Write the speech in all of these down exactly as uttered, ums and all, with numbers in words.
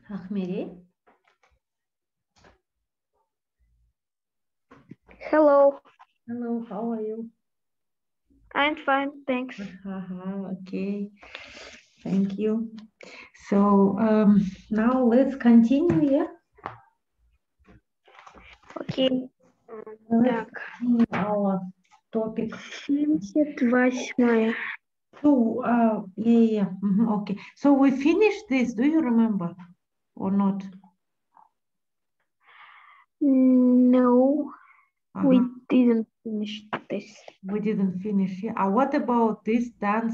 Ахмери. Hello, Hello, how are you? I'm fine, thanks. Uh-huh, okay, thank you. So um, now let's continue, yeah? Окей. Let's Так, continue our topic. семьдесят восьмая. So, uh, yeah, yeah, yeah. Mhm, okay. So we finished this, do you remember or not? No, we Uh-huh. didn't finish this. We didn't finish, yeah. Uh, what about this dance?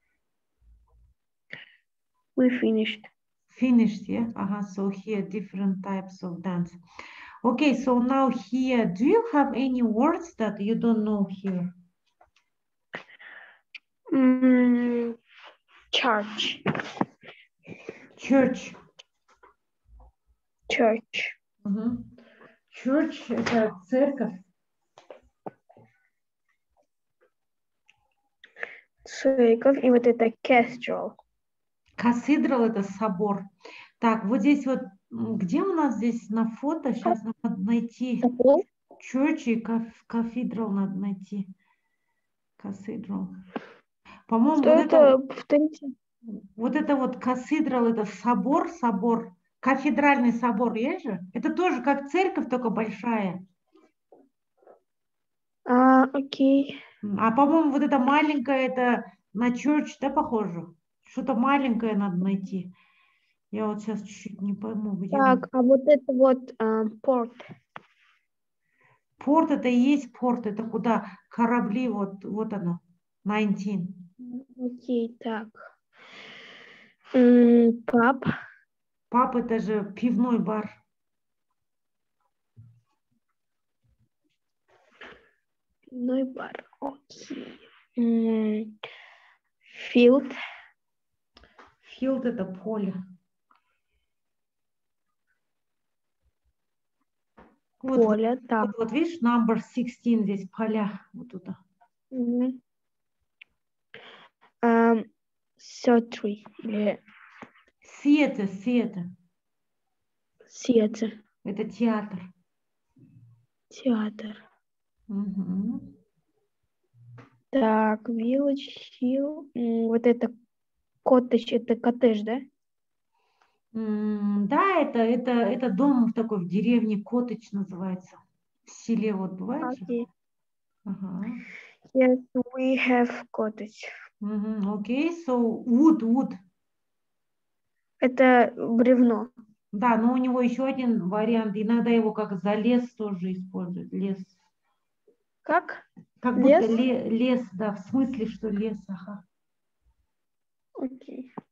We finished. Finished, yeah? Uh-huh. So here, different types of dance. Okay, so now here, do you have any words that you don't know here? Mm, church. Church. Church. Мгм. Church – это церковь. Церковь. И вот это cathedral. Cathedral – это собор. Так, вот здесь вот, м, где у нас здесь на фото? Сейчас надо найти. Собор? Church и каф- cathedral надо найти. Cathedral. По-моему, Что вот это? это, Повторите. вот это вот cathedral – это собор, собор. Кафедральный собор, есть же? Это тоже как церковь, только большая. А, окей. М, А, по-моему, вот это маленькое, это на church, да, похоже? Что-то маленькое надо найти. Я вот сейчас чуть-чуть не пойму, где он. Так, а вот это вот а, порт. Порт – это и есть порт, это куда корабли, вот, вот оно, девятнадцать. Окей, так. М, Паб. Паб – это же пивной бар. Пивной бар. Окей. М, Field. Филд – это поле. Вот, вот, Поле. Так. вот, вот видишь, number шестнадцать здесь поля, вот туда. Мгм. Ам, Surgery или Theater, theater theater, – это театр. театр. Мгм. Так, Village Hill. М, Вот это коттедж, это коттедж, да? М, Да, это, это, это дом такой в деревне, коттедж называется. В селе вот бывает же. Окей. Ага. Yes, we have cottage. Мгм, окей, so wood, wood. Это бревно. Да, но у него еще один вариант. Иногда его как за лес тоже используют. Лес. Как? Как будто Лес? ле- лес, да, в смысле, что лес. Ага. Окей.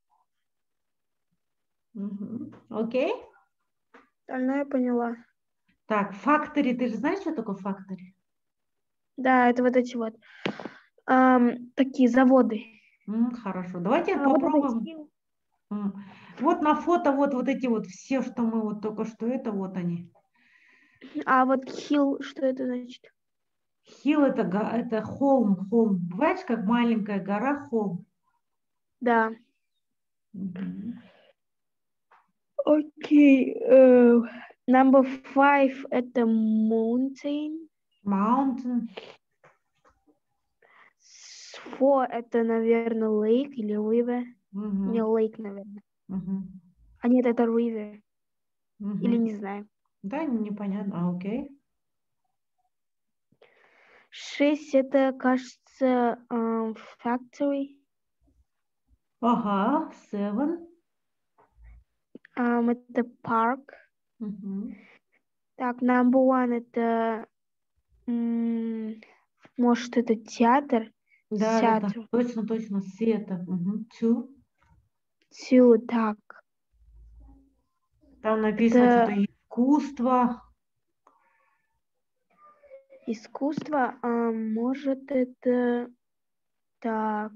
Мгм. Окей. Остальное поняла. Так, factory. Ты же знаешь, что такое factory? Да, это вот эти вот ам, такие заводы. М, хорошо. Давайте А вот это попробуем. hill. М. Вот на фото вот, вот эти вот все, что мы вот только что, это вот они. А вот hill, что это значит? Hill это, га- это холм, холм. Бываешь, как маленькая гора, холм. Да. Мгм. Окей. э, Number five это mountain. Mountain. Four это, наверное, lake или river. Мгм. Не, lake, наверное. Мгм. А нет, это river. Или Мгм. не знаю. Да, непонятно. А, окей. Шесть это, кажется, эм, factory. Ага, seven. Эм, это park. Мгм. Так, number one это, м, может, это театр. Да, да, да, Театр. точно, точно, Света. Мгм. Two. Two, так. Там написано что-то Это искусство. искусство. А может, это так.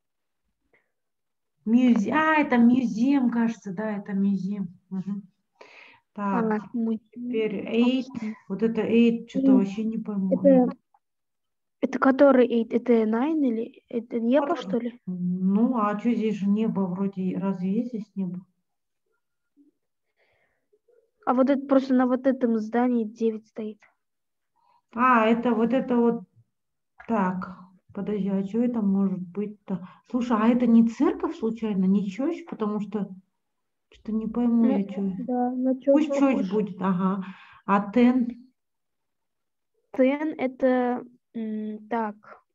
Мюзе... А, это музеум, кажется, да, это музеум. Мгм. А, Так, музей. теперь eight. Окей. Вот это eight, что-то И вообще не пойму. Eight. Это, это который eight? Это nine или это Вот, небо, вот. что ли? Ну, а что здесь же небо вроде, разве есть здесь небо? А вот это просто на вот этом здании девять стоит. А, это вот это вот так. Подожди, а что это может быть-то? Слушай, а это не церковь случайно, не чёрч? Потому что что не пойму Ну, я, что. да, на чёрч Пусть чёрч похож. будет, ага. А тен? Тен это м, так.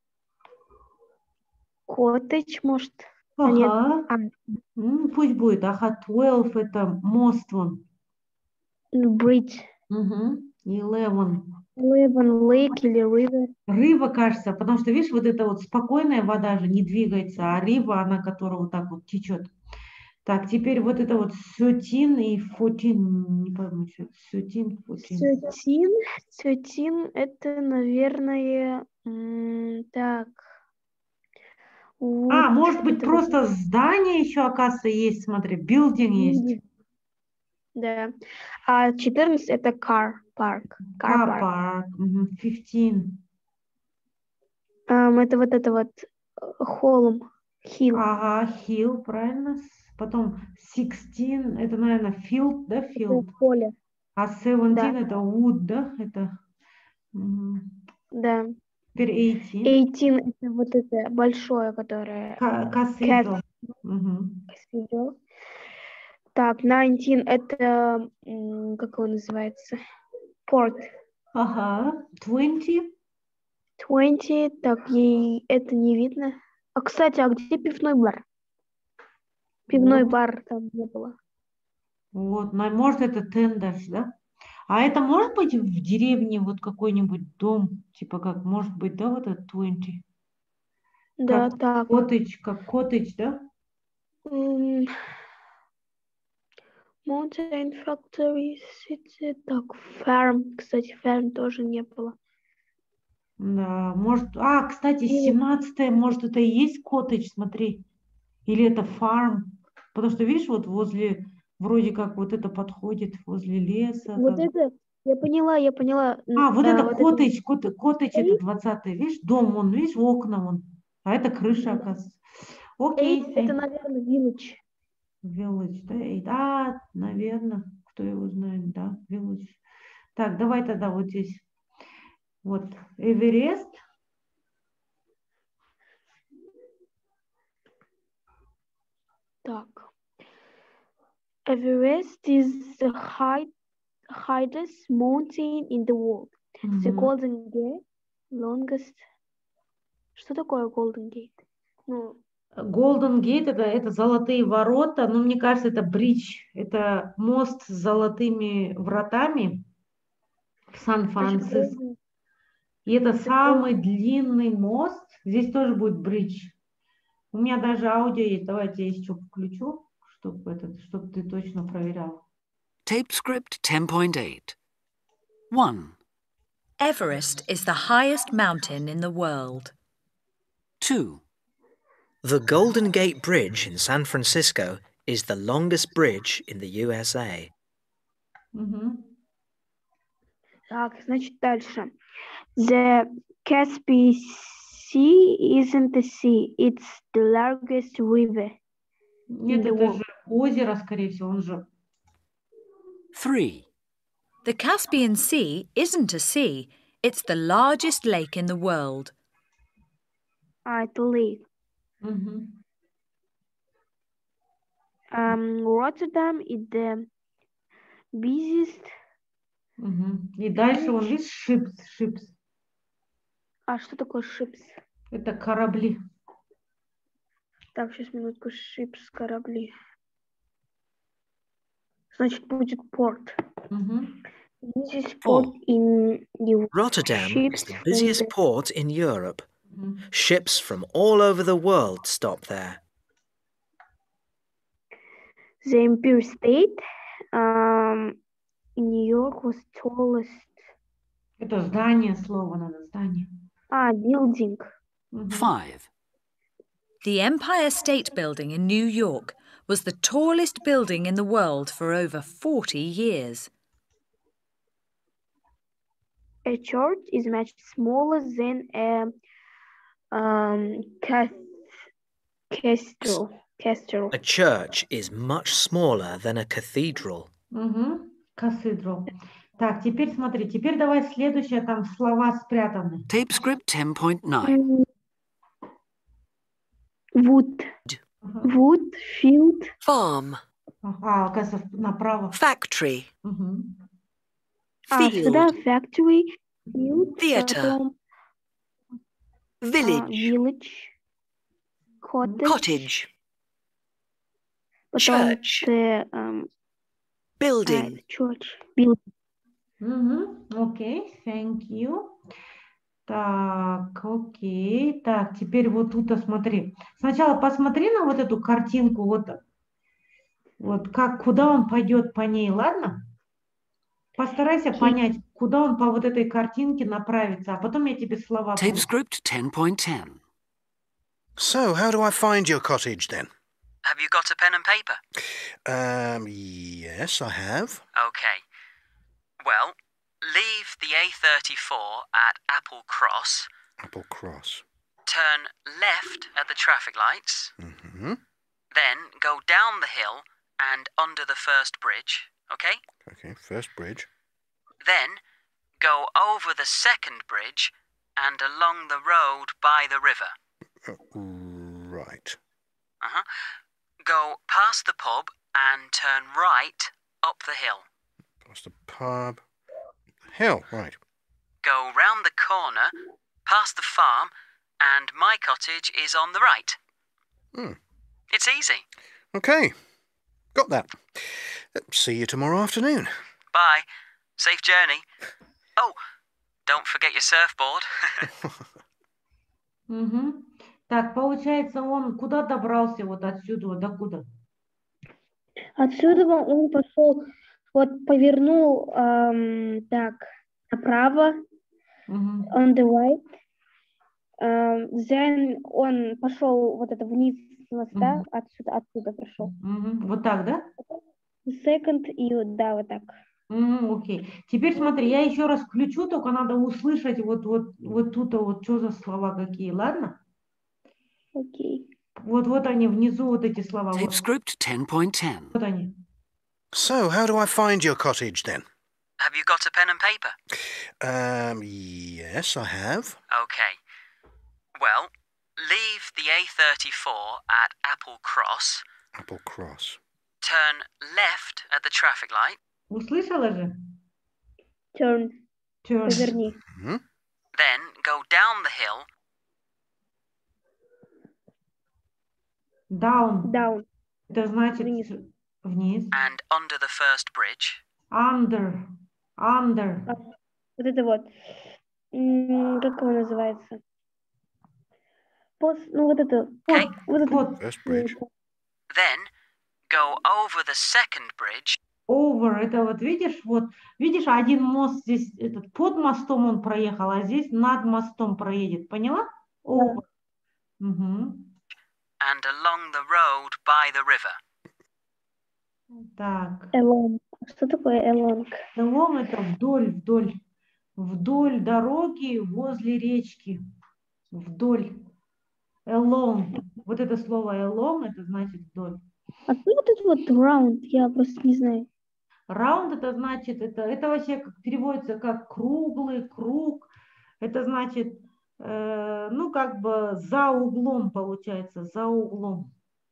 Коттедж, может. А нет. Ага. А, М, пусть будет. Ага, twelve это мост вон. бридж. Угу. eleven. Лейвен, лейк или ривер. Рыба, кажется, потому что, видишь, вот эта вот спокойная вода же не двигается, а рыба, она, которая вот так вот течет. Так, теперь вот это вот thirteen и fourteen, не пойму, что thirteen, fourteen. Цветин. Цветин это, наверное, м, так. А, Вот, может быть, это вот просто здание еще, оказывается, есть, смотри, building есть. люди. Да. А четырнадцать это car park. Car Car park. park, мгм, fifteen. Ам, это вот это вот э, холм. Hill. Ага, hill, правильно. С- Потом sixteen, это, наверное, field, да, Это field. поле. А seventeen Да. это wood, да, это. Мгм. Да. Теперь eighteen. eighteen это вот это большое, которое Ca- Cat Cathedral. Мгм. Cathedral. Так, nineteen это м, как он называется? Порт. Ага, twenty. twenty, так, ей это не видно. А, кстати, а где пивной бар? Пивной Вот, бар там не было. вот, на- может это ten даже, да? А это может быть в деревне вот какой-нибудь дом, типа как, может быть, да, вот этот twenty? Да, Как так. коттедж, как коттедж, да? М, Mountain Factory City. Так, ферм. Кстати, ферм тоже не было. Да, может, а, кстати, Village. семнадцатое, может, это и есть коттедж, смотри, или это фарм, потому что, видишь, вот возле, вроде как вот это подходит, возле леса, Вот как бы. это, я поняла, я поняла. М, А, вот а, это вот это вот коттедж, кот- коттедж это eight, двадцатый, видишь, дом, вон, видишь, окна вон, а это крыша, да. оказывается. Eight Окей, это, say, наверное, village. village, да, eight. А, наверное, кто его знает, да, village. Так, давай тогда вот здесь, вот, Эверест. Так. Everest is the high, highest mountain in the world. The Мгм. Golden Gate, longest. Что такое Golden Gate? Ну, Golden Gate это, это золотые ворота, но мне кажется, это бридж, это мост с золотыми вратами в значит, Сан-Франциско. Golden, И это the Golden. самый длинный мост. Здесь тоже будет бридж. У меня даже аудио есть. Давайте я еще включу, чтобы этот, чтобы ты точно проверял. Tape script ten point eight. one. Everest is the highest mountain in the world. two. The Golden Gate Bridge in San Francisco is the longest bridge in the U S A. Мгм. Так, значит, дальше. The Caspian Sea isn't a sea, it's the largest river in Нет, the это world. же озеро, скорее всего, он же. three. The Caspian Sea isn't a sea, it's the largest lake in the world. А, это lake. Мгм. Um, Rotterdam is the busiest. Мгм. И дальше он, Village. видишь, шипс, шипс. А что такое ships? Это корабли. Так, сейчас минутку. Ships, корабли. Значит, будет порт. Мгм. Busiest Four. port in Europe. Rotterdam is Ships the from busiest the port in Europe. Мгм. Ships from all over the world stop there. the Empire State. Um, in New York was tallest. Это здание, слово надо, здание. А, building. Мгм. five. The Empire State Building in New York was the tallest building in the world for over forty years. A church is much smaller than a um, cath- cathedral. Cathedral. A church is much smaller than a cathedral. Мгм. Cathedral. Так, теперь смотри, теперь давай следующее, там слова спрятаны. Tape script ten point nine. Wood. Ага. Wood, field, Farm. А, оказывается, направо. Factory. Мгм. а, сюда Field. factory, field, Theatre. потом а, Village. village, cottage, Cottage. потом Church. the, um, а, Building. church, building. Мгм. Окей, thank you. Так, окей. Так, теперь вот тут смотри. Сначала посмотри на вот эту картинку, вот, вот как, куда он пойдет по ней, ладно? Постарайся Окей. понять, куда он по вот этой картинке направится, а потом я тебе слова Tape буду. script ten point ten. So, how do I find your cottage then? Have you got a pen and paper? Um, yes, I have. Okay. Well, leave the A thirty-four at Apple Cross, Apple Cross. turn left at the traffic lights, Mm-hmm. then go down the hill and under the first bridge, okay? Okay, first bridge. Then go over the second bridge and along the road by the river. Uh, right. Uh-huh. Go past the pub and turn right up the hill. Past the pub. Hill, right. Go round the corner, past the farm, and my cottage is on the right. Hmm. It's easy. Okay, got that. Uh, See you tomorrow afternoon. Bye. Safe journey. Oh, don't forget your surfboard. Мгм. Так, получается, он куда добрался вот отсюда, вот докуда? Отсюда он пошел, вот повернул ам, так направо, Мгм. on the right. Ам, then он пошел вот это вниз с моста, Мгм. отсюда, отсюда прошел. Мгм. Вот так, да? Second и вот, да, вот так. Мгм, окей. Теперь смотри, я еще раз включу, только надо услышать вот, вот, вот тут вот что за слова какие, ладно? Окей. Вот, вот они внизу, вот эти слова. Tape Вот, script ten point ten. вот они. So, how do I find your cottage then? Have you got a pen and paper? Um, yes, I have. Okay. Well, leave the A thirty-four at Apple Cross, Apple Cross. turn left at the traffic light, Услышала же? Turn, Turn. поверни. Hmm? then go down the hill, Down. Down. Это значит Вниз. вниз. and under the first bridge. Under. Under. А, вот это вот. М, Как его называется? Пос, ну вот это. Под, Okay. вот это. Под. First bridge. Then go over the second bridge, Over. Это вот видишь, вот видишь, один мост здесь, этот под мостом он проехал, а здесь над мостом проедет. Поняла? Over. Мгм. and along the road by the river. Так. Along. Что такое along? Along это вдоль, вдоль. Вдоль дороги, возле речки. Вдоль. Along. Вот это слово along, это значит вдоль. А что вот это вот round? Я просто не знаю. Round это значит, это, это вообще как, переводится как круглый, круг. Это значит, э, ну как бы за углом получается, за углом.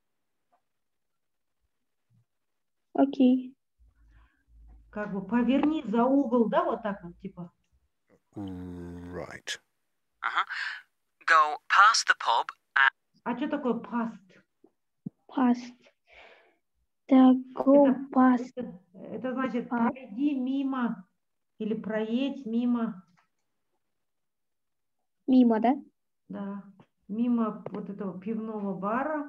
Окей. Как бы поверни за угол, да, вот так вот типа. Right. Uh-huh. Go past the pub and А что такое past? Past. Так, go Это, past. это, это значит А. пройди мимо или проедь мимо, Мимо, да? да, мимо вот этого пивного бара.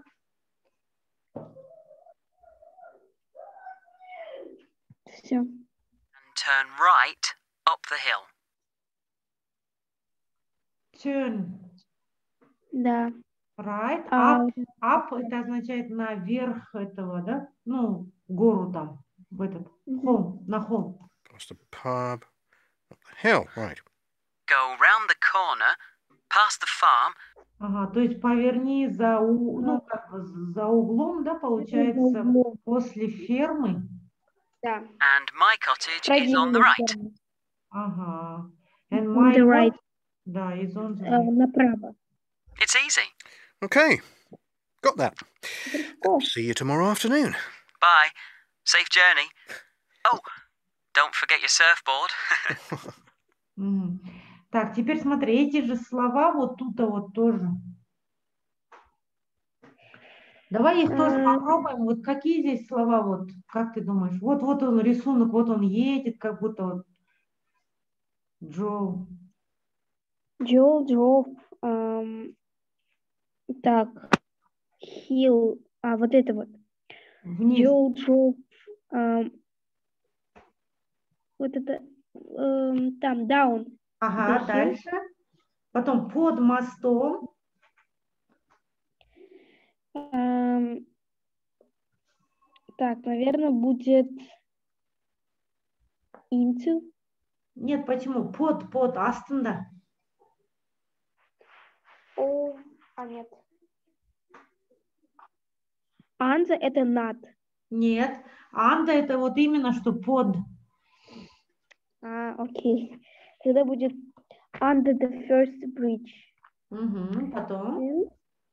Все. and turn right up the hill. Turn Да. right, А, up, up это означает наверх этого, да, ну, гору там, в этот, Мгм. холм, на холм. Past the pub. Up the hill, right. Go round the corner, past the farm, Ага, то есть поверни за, у- ну, как бы за углом, да, получается, углом. после фермы. Да. And my cottage is on the Противная right. сторона. Ага. And On my the what? right. Да, is on the Э, right. направо. It's easy. OK, got that. Легко. See you tomorrow afternoon. Bye. Safe journey. Oh, don't forget your surfboard. Мгм. Так, теперь смотри, эти же слова вот тут вот тоже. Давай их тоже М. попробуем. Вот какие здесь слова, вот, как ты думаешь? Вот, вот он рисунок, вот он едет, как будто вот Джо. Joe drove. эм, Так. Hill. А, вот это вот. Вниз. Joe drove. эм, Вот это. эм, Там, down. Ага, the hill. дальше. Потом под мостом. Эм, Так, наверное, будет into. Нет, почему? Под, под, астында. О, а нет. Under это над. Нет. Анда это вот именно что под. А, окей. Тогда будет under the first bridge. Мгм, потом. Then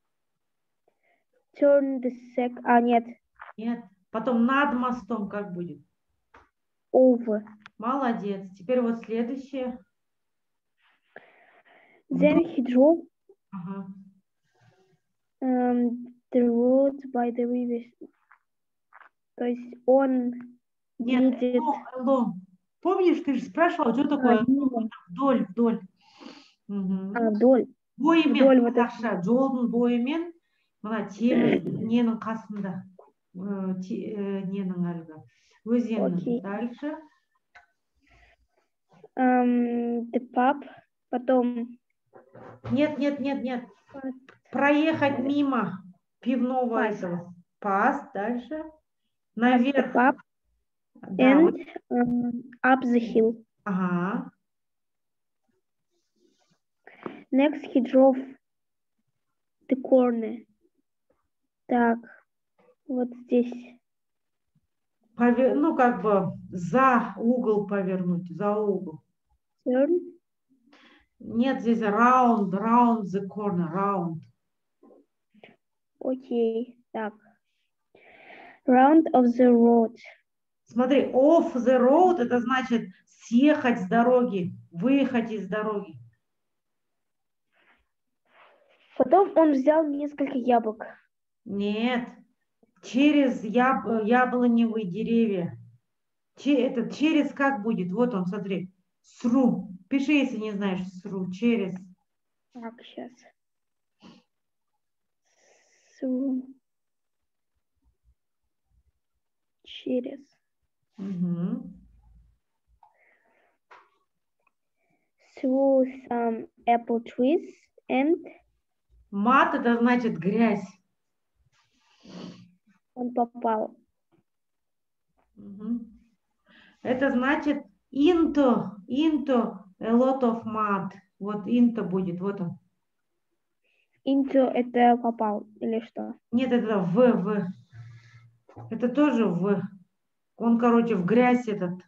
turn the sec. А, нет. Нет. Потом над мостом как будет? Over. Молодец. Теперь вот следующее. Then he drove Ага. um, the road by the river. То есть он Нет, едет ну, along. Помнишь, ты же спрашивал, что а, такое мимо. вдоль, вдоль. Мгм. А, вдоль. Бойымен вдоль вот это. қазақша жолдың бойымен мына теңіз ненің қасында Э, те- э, ненің әлгі өзеннің. Окей. Дальше. Um, the pub. Потом Нет, нет, нет, нет. Пас. Проехать мимо пивного Пас. этого. Пас. Дальше. the Наверх. pub Да, вот. and um, up the hill. Ага. Next he drove the corner. Так, вот здесь. Пове- Ну, как бы за угол повернуть, за угол. Turn. Нет, здесь round, round the corner, round. Окей, так. Round of the road. Смотри, off the road, это значит съехать с дороги, выехать из дороги. Потом он взял несколько яблок. Нет, через яб- яблоневые деревья. Че- это через как будет? Вот он, смотри. Through. Пиши, если не знаешь through. Через. Так, сейчас. Through. Через. Мгм. Through some apple trees and Мат это значит грязь. он попал. Мгм. Это значит into, into a lot of mud. Вот into будет, вот он. Into это попал или что? Нет, это в, в. Это тоже в. Он, короче, в грязь этот.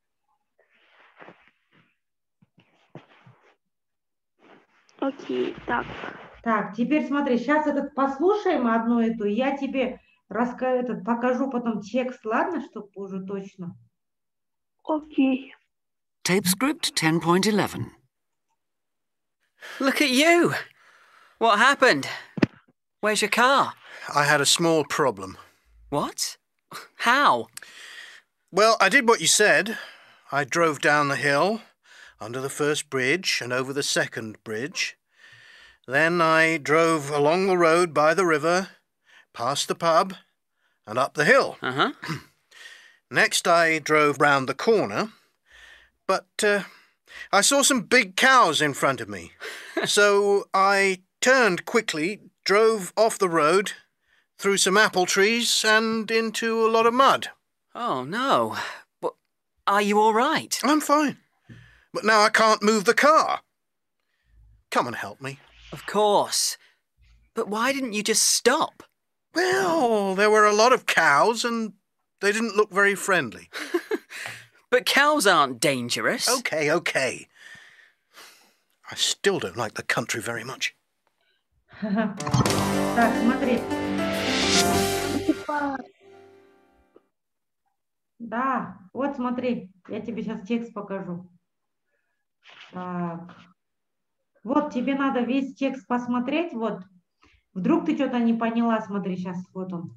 Окей, так. Так, теперь смотри, сейчас этот послушаем одну эту, я тебе раска... этот, покажу потом текст, ладно, чтобы уже точно. Окей. Tape script ten point eleven. Look at you. What happened? Where's your car? I had a small problem. What? How? Well, I did what you said. I drove down the hill, under the first bridge and over the second bridge. Then I drove along the road by the river, past the pub, and up the hill. Uh-huh. Next I drove round the corner, but uh, I saw some big cows in front of me. So I turned quickly, drove off the road, through some apple trees and into a lot of mud. Oh, no. But are you all right? I'm fine. But now I can't move the car. Come and help me. Of course. But why didn't you just stop? Well, there were a lot of cows and they didn't look very friendly. But cows aren't dangerous. Okay, okay. I still don't like the country very much. Так, смотри. Да, вот смотри, я тебе сейчас текст покажу. Так. Вот тебе надо весь текст посмотреть, вот. Вдруг ты что-то не поняла, смотри, сейчас, вот он.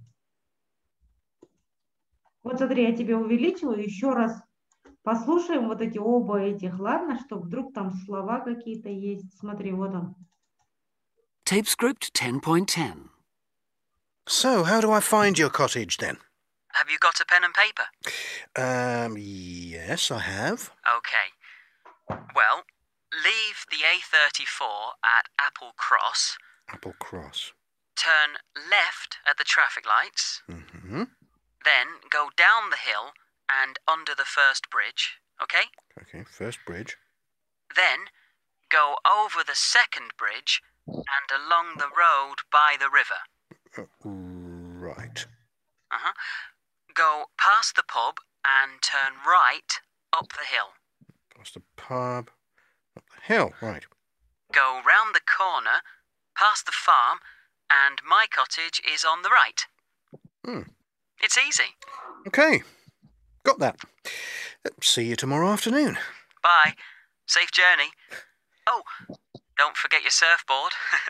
Вот смотри, я тебе увеличила, еще раз послушаем вот эти оба этих, ладно, что вдруг там слова какие-то есть. Смотри, вот он. Tape script ten point ten. So, how do I find your cottage then? Have you got a pen and paper? Um, yes, I have. Okay. Well, leave the A thirty-four at Apple Cross. Apple Cross. Turn left at the traffic lights. Mm-hmm. Then go down the hill and under the first bridge, okay? Okay, first bridge. Then go over the second bridge and along the road by the river. Uh, right. Uh-huh. Go past the pub and turn right up the hill. Past the pub. Up the hill, right. Go round the corner, past the farm, and my cottage is on the right. Hmm. It's easy. Okay, got that. Uh, see you tomorrow afternoon. Bye. Safe journey. Oh, don't forget your surfboard.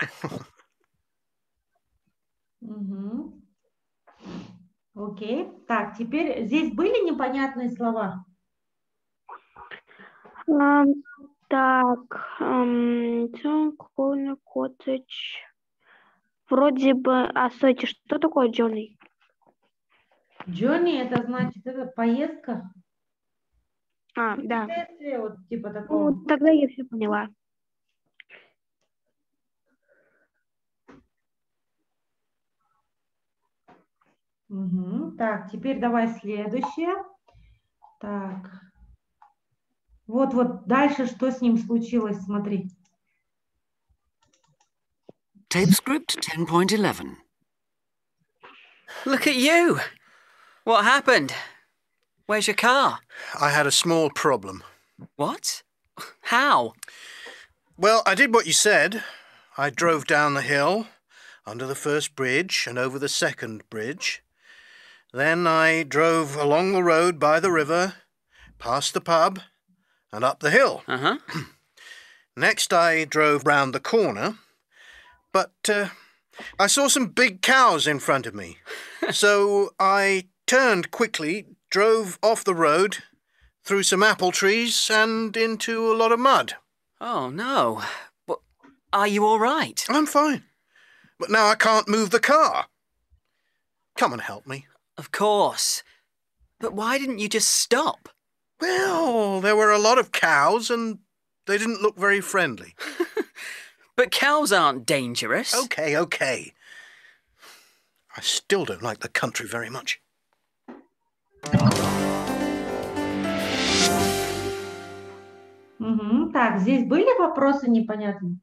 Угу. Окей. Так, теперь здесь были непонятные слова? Ам, так, ам, corner cottage. Вроде бы, а стойте, что такое journey? Journey это значит, это поездка? А, да. Путешествие, вот типа такого. Ну, тогда я все поняла. Угу. Так, теперь давай следующее. Так. Вот, вот дальше что с ним случилось, смотри. Tape script ten point eleven. Look at you. What happened? Where's your car? I had a small problem. What? How? Well, I did what you said. I drove down the hill, under the first bridge and over the second bridge. Then I drove along the road by the river, past the pub, and up the hill. Uh-huh. Next I drove round the corner, but uh, I saw some big cows in front of me. So I turned quickly, drove off the road, through some apple trees and into a lot of mud. Oh, no. But are you all right? I'm fine. But now I can't move the car. Come and help me. Of course. But why didn't you just stop? Well, there were a lot of cows and they didn't look very friendly. But cows aren't dangerous. Okay, okay. I still don't like the country very much. Угу. Так, здесь были вопросы непонятные?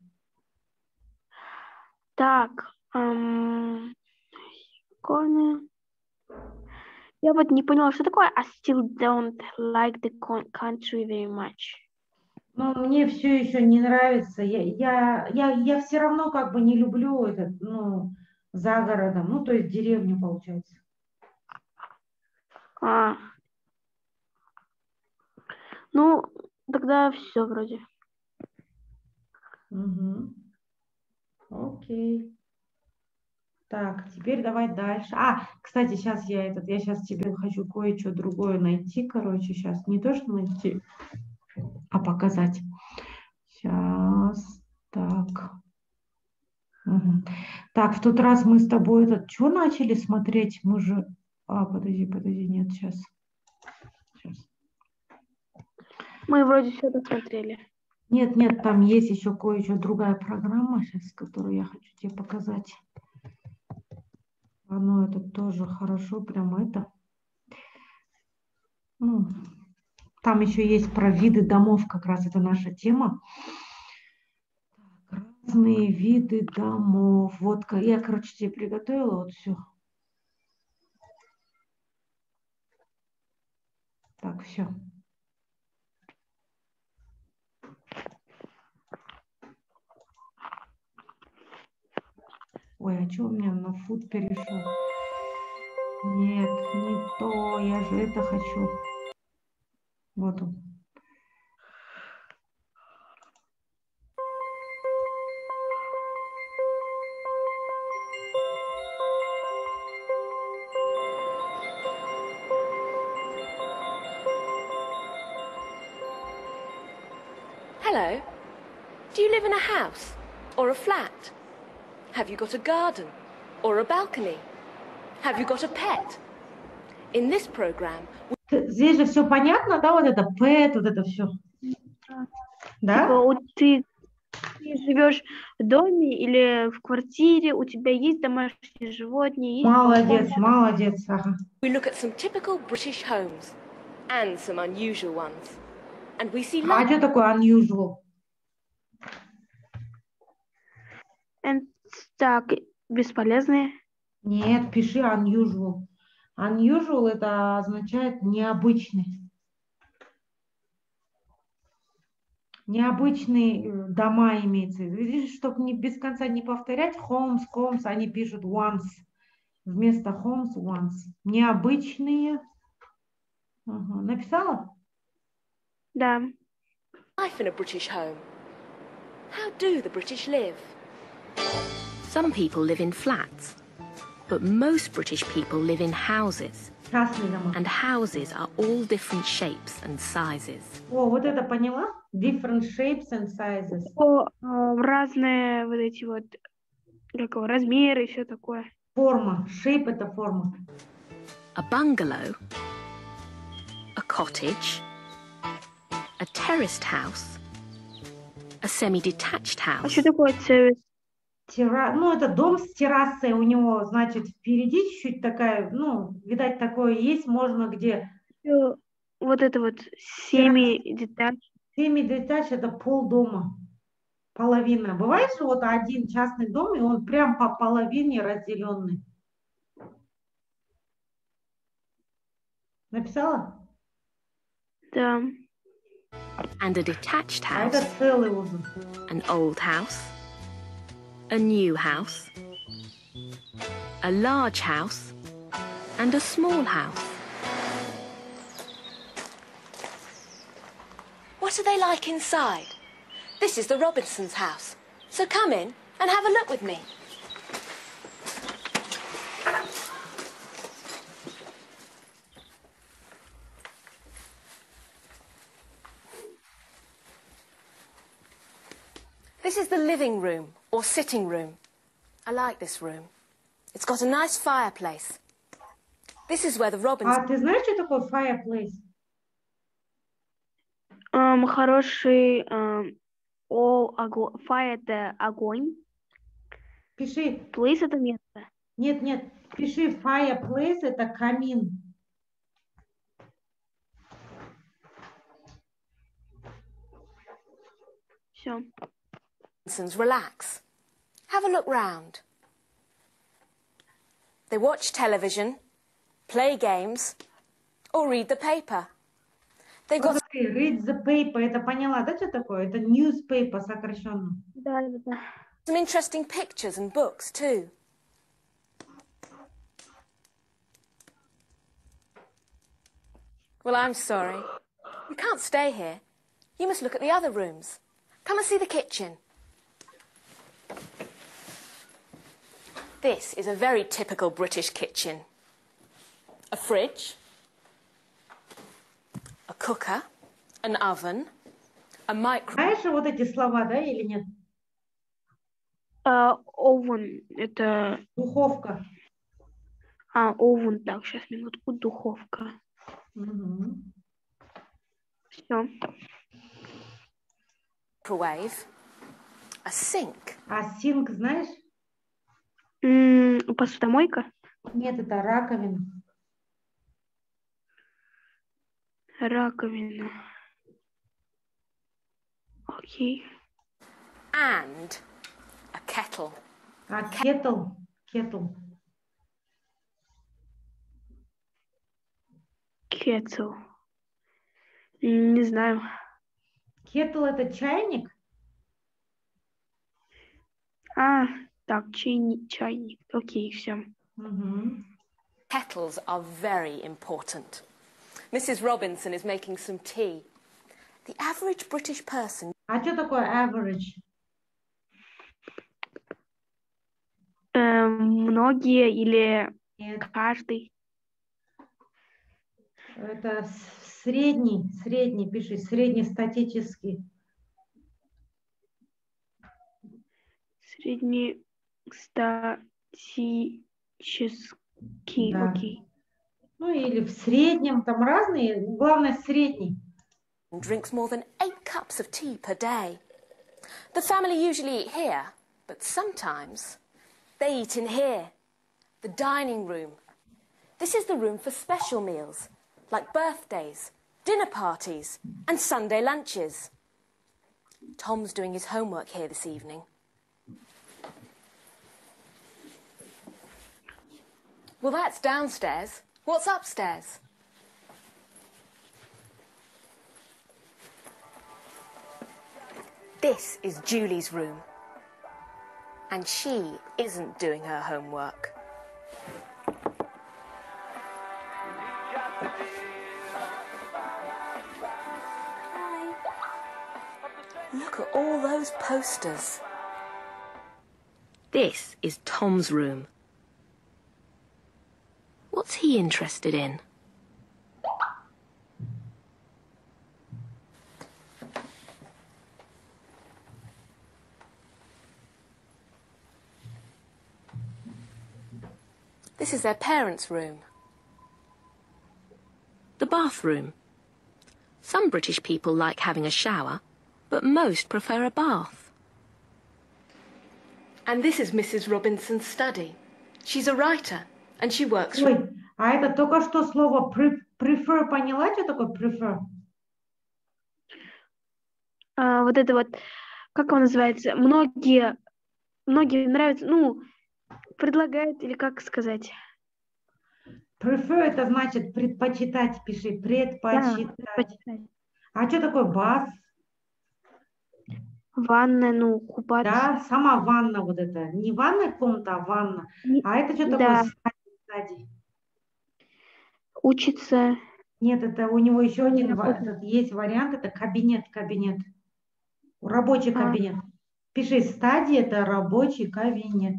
Так, ам, corner. Я вот не поняла, что такое I still don't like the con- country very much. Ну, мне все еще не нравится. Я, я, я, я все равно как бы не люблю этот, ну, за городом. Ну, то есть деревню, получается. А. Ну, тогда все вроде. Угу. Окей. Так, теперь давай дальше. А, кстати, сейчас я этот, я сейчас тебе хочу кое-что другое найти, короче, сейчас не то, что найти, а показать. Сейчас, так. Угу. Так, в тот раз мы с тобой этот, что начали смотреть? Мы же, а, подожди, подожди, нет, сейчас. Сейчас. Мы вроде все досмотрели. Нет, нет, там есть еще кое-что другая программа сейчас, которую я хочу тебе показать. Оно это тоже хорошо, прям это. Ну, там еще есть про виды домов, как раз это наша тема. Так, разные виды домов. Вот я, короче, тебе приготовила вот все. Так, все. Ой, а что у меня на food перешел? Нет, не то, я же это хочу. Вот он. Hello. Do you live in a house or a flat? Have you got a garden or a balcony? Have you got a pet? In this program, Т- Здесь же все понятно, да, вот это pet, вот это все. Да? Типа, у- ты, ты живешь в доме или в квартире, у тебя есть домашние животные, есть Молодец, балкон. молодец. Ага. we look at some typical British homes and some unusual ones. And we see А lots что такое unusual? And так, бесполезные. Нет, пиши unusual. Unusual это означает необычный. Необычные э, дома имеется в виду. Видишь, чтобы не, без конца не повторять homes, homes, они пишут once. Вместо homes, once. Необычные. Ага. Написала? Да. life in a British home. How do the British live? Some people live in flats, but most British people live in houses, Частные дома. and houses are all different shapes and sizes. О, вот это поняла? Different shapes and sizes. О, а, разные вот эти вот как его, размеры и все такое. Форма. Shape это форма. A bungalow, a cottage, a terraced house, a semi-detached А house, что такое террас? Тера... Ну, это дом с террасой. У него, значит, впереди чуть-чуть такая, ну, видать, такое есть, можно где. Всё, вот это вот семи-детач. Семидетач это полдома. Половина. Бывает, что вот один частный дом, и он прям по половине разделенный. Написала? Да. and a detached А это house, целый уже. an old house, a new house, a large house, and a small house. What are they like inside? This is the Robinsons' house. So come in and have a look with me. This is the living room or sitting room. I like this room. It's got a nice fireplace. This is where the Robinsons... А ты знаешь, что такое fireplace? Ам, хороший ам, о, ого- fire это огонь. Пиши. Place это место. Нет, нет. Пиши fireplace это камин. Все. Robinsons relax. Have a look round. They watch television, play games, or read the paper. They've got Смотри, read the paper. Это поняла, да, что такое? Это newspaper сокращенно. Да, да, да. some interesting pictures and books too. Well, I'm sorry. You can't stay here. You must look at the other rooms. Come and see the kitchen. This is a very typical British kitchen. A fridge, a cooker, an oven, a micro... Знаешь вот эти слова, да, или нет? А, Oven это... Духовка. А, oven, так, сейчас, минутку, духовка. Мгм. Все. microwave, a sink, А синк, знаешь? Посудомойка? Нет, это раковина. Раковина. Окей. and a kettle. А кетл? Кетл. Кетл. Не знаю. Кетл это чайник? А, так, чайник, чайник. Окей, все. Угу. Kettles are very important. Missus Robinson is making some tea. The average British person... А что такое average? Эм, многие или Нет, каждый. это с- средний, средний, пиши, среднестатический. Среднестатический. Да. Окей. Ну или в среднем, там разные, главное средний. drinks more than eight cups of tea per day. The family usually eat here, but sometimes they eat in here, the dining room. This is the room for special meals, like birthdays, dinner parties, and Sunday lunches. Tom's doing his homework here this evening. Well, that's downstairs. What's upstairs? This is Julie's room. And she isn't doing her homework. Hi. Look at all those posters. This is Tom's room. What's he interested in? This is their parents' room. The bathroom. Some British people like having a shower, but most prefer a bath. And this is Missus Robinson's study. She's a writer, and she works... Ой, а это только что слово pre- prefer, поняла, что такое prefer? А, вот это вот, как он называется? Многие, многие нравятся, ну, предлагают, или как сказать? Prefer это значит предпочитать, пиши, предпочитать. Да, предпочитать. А что такое bath? Ванная, ну, купаться. Да, сама ванна вот это. Не ванная комната, а ванна. Не- А это что да. такое стадий, стадий? Учиться. Нет, это у него еще Не один ва- работает. этот есть вариант, это кабинет, кабинет. Рабочий А. кабинет. Пиши, стадия это рабочий кабинет.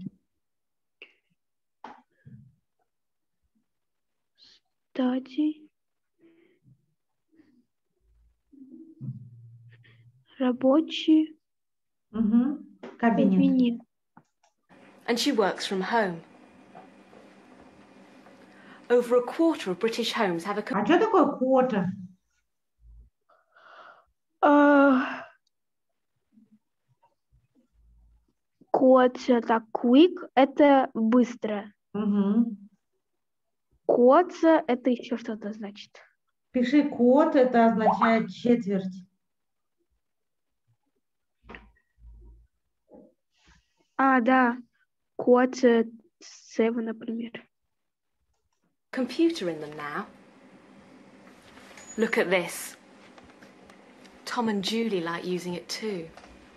Стадий. Рабочий Угу. Кабинет. кабинет. and she works from home. Over a quarter of British homes have a... А что такое quarter? А, Код, так, quick это быстро. Угу. Код это еще что-то значит. Пиши код, это означает четверть. А, да. Код семь, например. computer in them now. Look at this. Tom and Julie like using it too.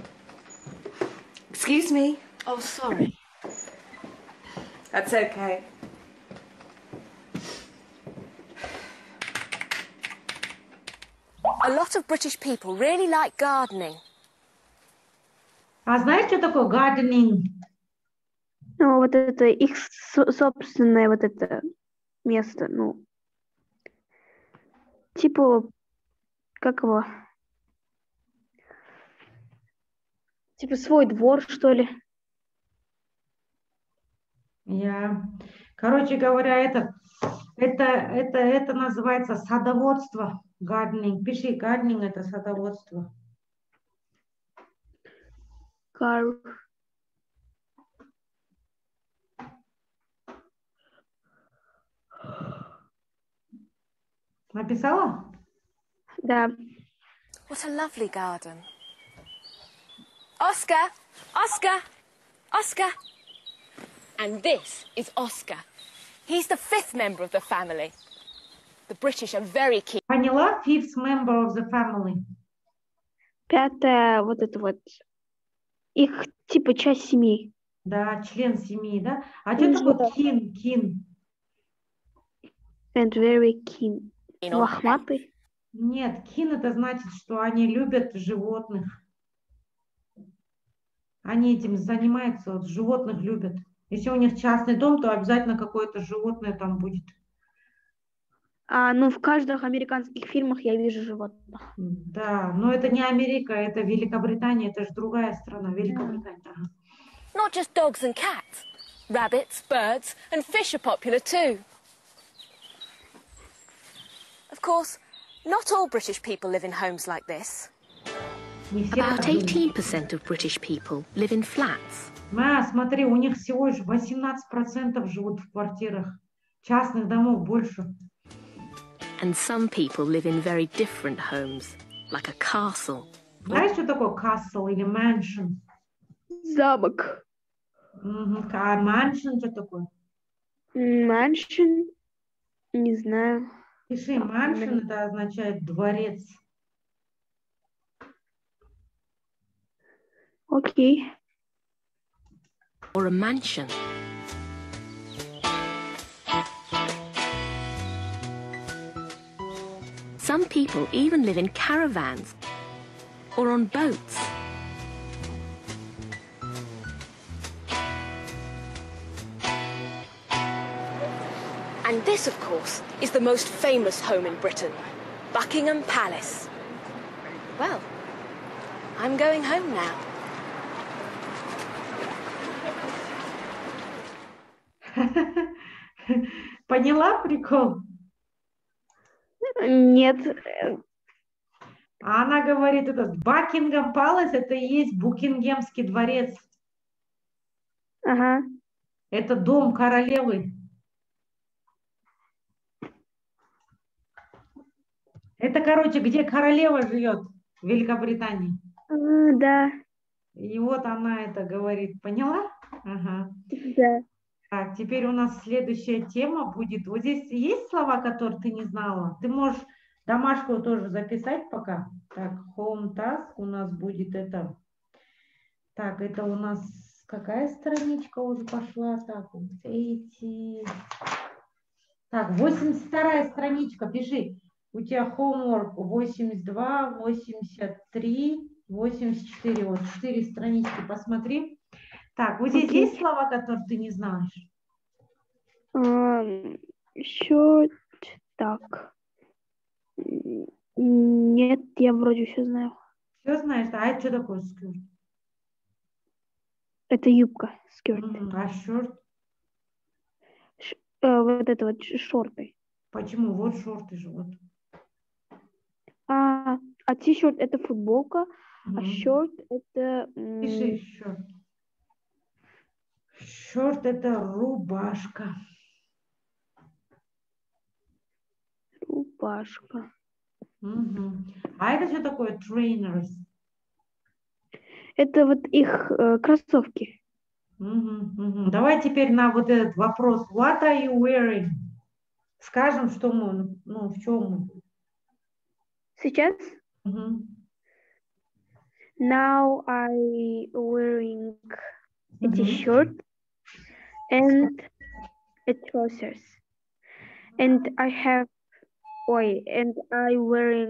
Excuse me. Oh, sorry. That's okay. A lot of British people really like gardening. А знаешь, что такое gardening? Ну, вот это их со- собственное вот это место, ну, типа, как его? Типа свой двор, что ли? Я, короче говоря, это, это, это, это называется садоводство. Gardening. Пиши, gardening это садоводство. Гар... Написала? Да. What a lovely garden. Oscar! Oscar! Oscar! And this is Oscar. He's the fifth member of the family. The British are very keen. Поняла? Fifth member of the family. Пятое, вот это вот. Их типа часть семьи. Да, член семьи, да? А что такое kin, kin? And very keen. Лохматый. Нет, kin это значит, что они любят животных. Они этим занимаются, вот, животных любят. Если у них частный дом, то обязательно какое-то животное там будет. А, ну, в каждых американских фильмах я вижу животных. Да, но это не Америка, это Великобритания, это же другая страна, Великобритания. Ага. Not just dogs and cats. Rabbits, birds, and fish are popular too. Of course, not all British people live in homes like this. About eighteen percent of British people live in flats. Ма, смотри, у них всего лишь восемнадцать процентов живут в квартирах. Частных домов больше. And some people live in very different homes, like a castle. Знаешь, что такое castle или mansion? Замок. Угу. А mansion что такое? Mansion? Не знаю. Пиши, mansion это означает дворец. Окей. Or a mansion. Some people even live in caravans or on boats. And this, of course, is the most famous home in Britain, Buckingham Palace. Well, I'm going home now. Поняла прикол? Нет. А она говорит, этот Бакингем Палас, это и есть Букингемский дворец. Ага. Это дом королевы. Это, короче, где королева живет в Великобритании. А, да. И вот она это говорит. Поняла? Ага. Да. Так, теперь у нас следующая тема будет. Вот здесь есть слова, которые ты не знала? Ты можешь домашку тоже записать пока. Так, home task у нас будет это. Так, это у нас какая страничка уже пошла? Так, вот эти. Так, восемьдесят вторая страничка, пиши. У тебя homework восемьдесят два, восемьдесят три, восемьдесят четыре. Вот четыре странички, посмотри. Так, вот здесь okay. Есть слова, которые ты не знаешь? Um, еще так. Нет, я вроде все знаю. Все знаешь? А это что такое скёрт? Это юбка, скёрт. Mm, а шорт? Ш, э, вот это вот шорты. Почему? Вот шорты же, вот. А, а ти-шорт это футболка, Mm. а шорт это... Пиши шорт. Шорт это рубашка. Рубашка. Угу. А это что такое trainers? Это вот их э, кроссовки. Угу, угу. Давай теперь на вот этот вопрос. What are you wearing? Скажем, что мы, ну, в чем мы. Сейчас? Угу. Now I wearing a Угу. t-shirt and a trousers. And I have, ой, and I wearing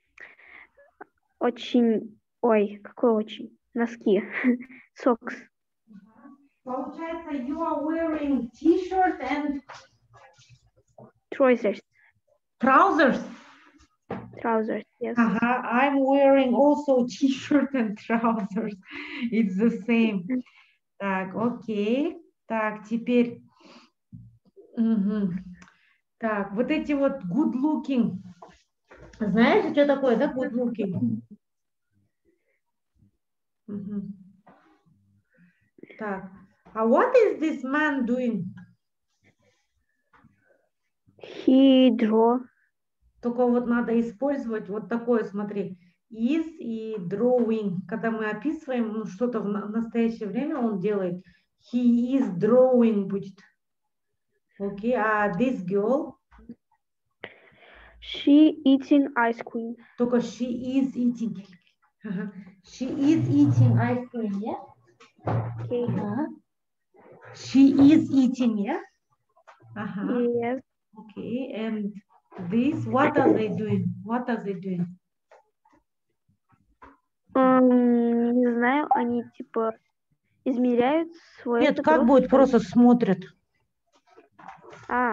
очень, ой, какой очень, носки, socks. Получается, you are wearing t-shirt and Trousers. trousers. Trousers, yes. Ага, I'm wearing also t-shirt and trousers. It's the same. Так, окей. Так, теперь... Угу. Так, вот эти вот good looking. Знаешь, что такое, да, good looking? Угу. Так, а what is this man doing? He draw. Только вот надо использовать вот такое, смотри, is и drawing. Когда мы описываем ну, что-то в настоящее время, он делает he is drawing будет. Окей, okay. А this girl? She eating ice cream. Только she is eating. Ага. She is eating ice cream, yeah? Okay. Ага. She is eating, yeah? Ага. Yes. Okay, and this, what are they doing? What are they doing? Um, не знаю, они типа измеряют свой Нет, как будет? Просто смотрят. А.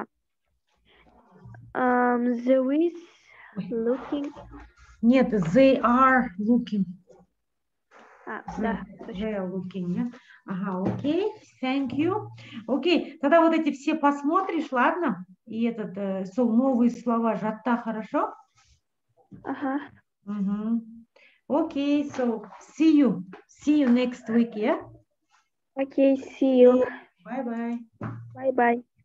Um, there is looking. Нет, they are looking. А, They, да. they are looking, yeah? Ага, окей, thank you. Окей, тогда вот эти все посмотришь, ладно? И этот, э, so, новые слова, жатта, хорошо? Ага. Угу. Окей, so, see you. See you next week, yeah? Okay, see you. Bye-bye. Bye-bye.